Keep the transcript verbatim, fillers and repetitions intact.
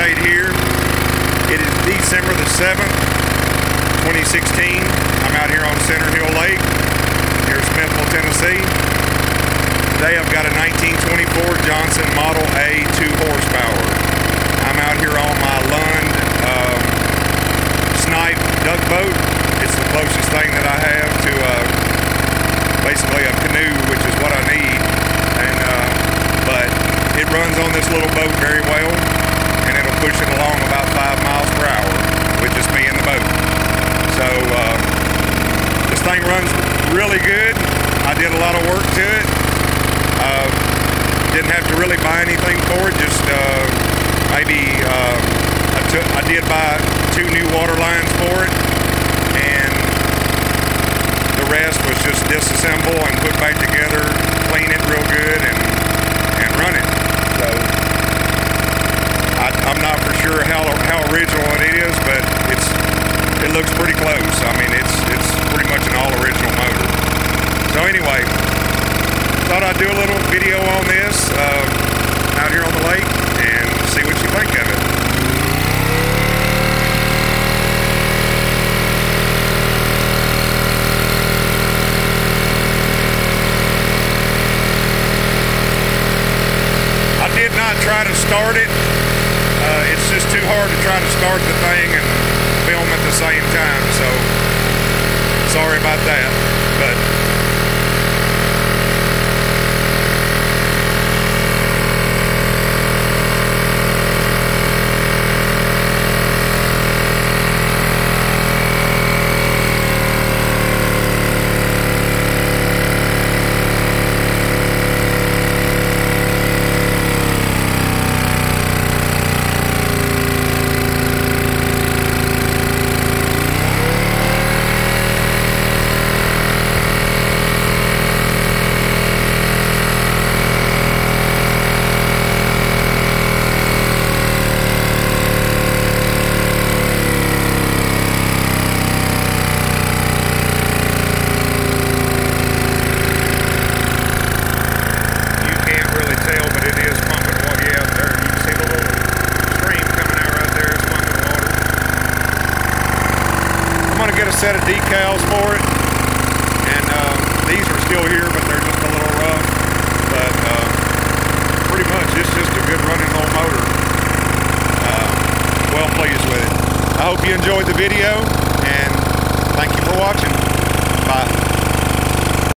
right here. It is December the seventh, twenty sixteen. I'm out here on Center Hill Lake, near Smithville, Tennessee. Today I've got a nineteen twenty-four Johnson Model A two horsepower. I'm out here on my Lund um, Snipe duck boat. It's the closest thing that I have to uh, basically a canoe, which is what I need. And uh, but it runs on this little boat very well, and it'll push it along about five miles per hour with just me in the boat. So uh, this thing runs really good. I did a lot of work to it. Uh, didn't have to really buy anything for it. Just uh, maybe uh, I, took, I did buy two new water lines for it, and the rest was just disassemble and put back together, clean it real good, and and run it. So I, I'm not for sure how how original it is, but it's it looks pretty close. I mean, it's it's pretty much an all original motor. So anyway, thought I'd do a little video on this uh, out here on the lake and see what you think of it. I did not try to start it. Uh, it's just too hard to try to start the thing and film at the same time, so sorry about that. But set of decals for it, and uh, these are still here, but